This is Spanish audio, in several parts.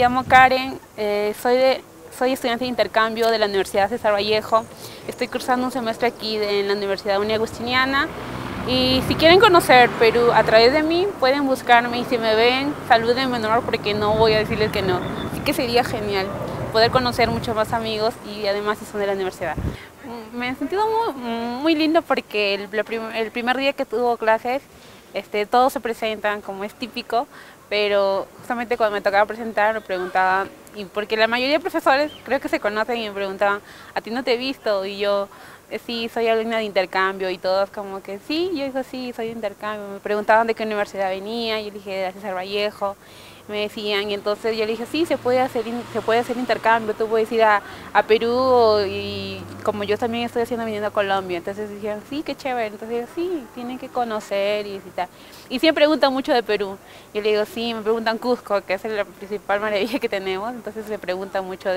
llamo Karen, soy estudiante de intercambio de la Universidad César Vallejo. Estoy cursando un semestre aquí en la Universidad Agustiniana. Y si quieren conocer Perú a través de mí, pueden buscarme y si me ven, salúdenme en honor porque no voy a decirles que no. Así que sería genial poder conocer muchos más amigos y además si son de la universidad. Me he sentido muy lindo porque el primer día que tuvo clases, todos se presentan como es típico, pero justamente cuando me tocaba presentar me preguntaban, y porque la mayoría de profesores creo que se conocen y me preguntaban, ¿a ti no te he visto? Y yo, sí, soy alumna de intercambio y todos como que sí, yo digo sí, soy de intercambio. Me preguntaban de qué universidad venía, yo le dije de la César Vallejo. Me decían, y entonces yo le dije, sí, se puede hacer intercambio, tú puedes ir a Perú y como yo también estoy haciendo viniendo a Colombia, entonces dijeron, sí, qué chévere, entonces yo, sí, tienen que conocer y visitar. Y siempre preguntan mucho de Perú, yo le digo, sí, me preguntan Cusco, que es la principal maravilla que tenemos, entonces me preguntan mucho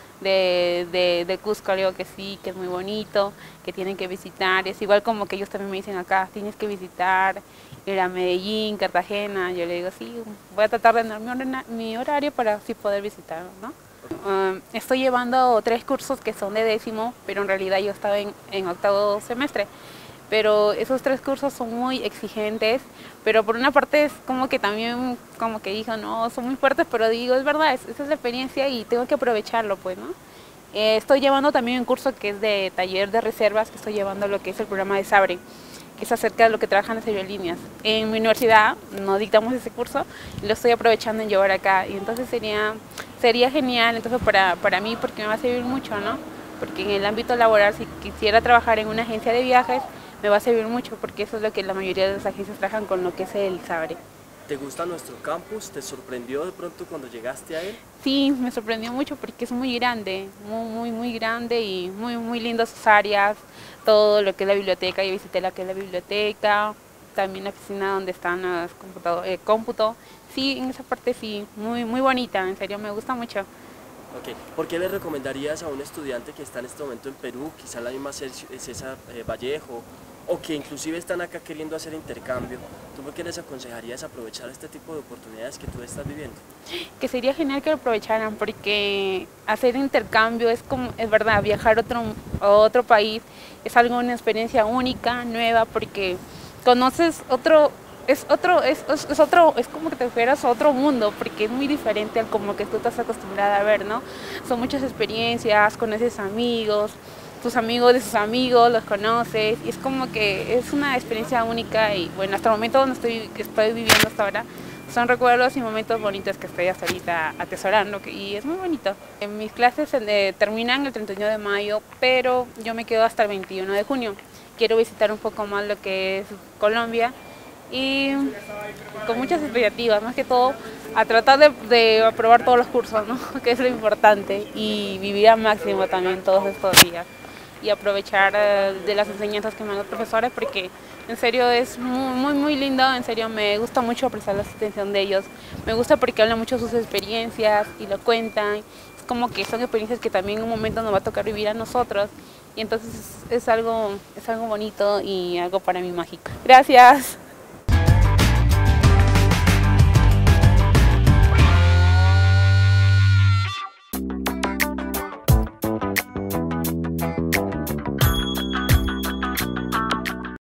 de Cusco, le digo que sí, que es muy bonito, que tienen que visitar, es igual como que ellos también me dicen acá, tienes que visitar, ir a Medellín, Cartagena, yo le digo sí, voy a tratar de dar mi horario para así poder visitarlo, ¿no? Estoy llevando 3 cursos que son de 10º, pero en realidad yo estaba en octavo semestre. Pero esos 3 cursos son muy exigentes, pero por una parte es como que también, como que dijo, no, son muy fuertes, pero digo, es verdad, esa es la experiencia y tengo que aprovecharlo, pues, ¿no? Estoy llevando también un curso que es de taller de reservas, que estoy llevando lo que es el programa de Sabre, que es acerca de lo que trabajan las aerolíneas. En mi universidad no dictamos ese curso y lo estoy aprovechando en llevar acá, y entonces sería genial entonces para mí, porque me va a servir mucho, ¿no? Porque en el ámbito laboral, si quisiera trabajar en una agencia de viajes, me va a servir mucho, porque eso es lo que la mayoría de las agencias trabajan con lo que es el Sabre. ¿Te gusta nuestro campus? ¿Te sorprendió de pronto cuando llegaste a él? Sí, me sorprendió mucho porque es muy grande, muy grande y muy lindas sus áreas, todo lo que es la biblioteca, yo visité la que es la biblioteca, también la oficina donde están los cómputo. Sí, en esa parte sí, muy bonita, en serio, me gusta mucho. Ok, ¿por qué le recomendarías a un estudiante que está en este momento en Perú, quizá la misma César Vallejo, o que inclusive están acá queriendo hacer intercambio? ¿Tú por qué les aconsejarías aprovechar este tipo de oportunidades que tú estás viviendo? Que sería genial que lo aprovecharan, porque hacer intercambio es como, es verdad, viajar a otro país es una experiencia única, nueva, porque conoces es como que te fueras a otro mundo, porque es muy diferente al como que tú estás acostumbrada a ver, ¿no? Son muchas experiencias, conoces amigos, tus amigos de sus amigos, los conoces, y es como que es una experiencia única, y bueno, hasta el momento donde estoy viviendo hasta ahora, son recuerdos y momentos bonitos que estoy hasta ahorita atesorando, y es muy bonito. Mis clases terminan el 31 de mayo, pero yo me quedo hasta el 21 de junio. Quiero visitar un poco más lo que es Colombia y con muchas expectativas, más que todo a tratar de aprobar todos los cursos, ¿no? Que es lo importante, y vivir al máximo también todos estos días y aprovechar de las enseñanzas que me dan los profesores, porque en serio es muy lindo, en serio me gusta mucho prestar la atención de ellos, me gusta porque hablan mucho de sus experiencias y lo cuentan, es como que son experiencias que también en un momento nos va a tocar vivir a nosotros, y entonces es algo bonito y algo para mí mágico. Gracias.